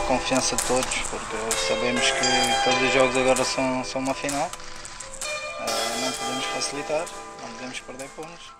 confiança de todos, porque sabemos que todos os jogos agora são uma final. Não podemos facilitar, não podemos perder pontos.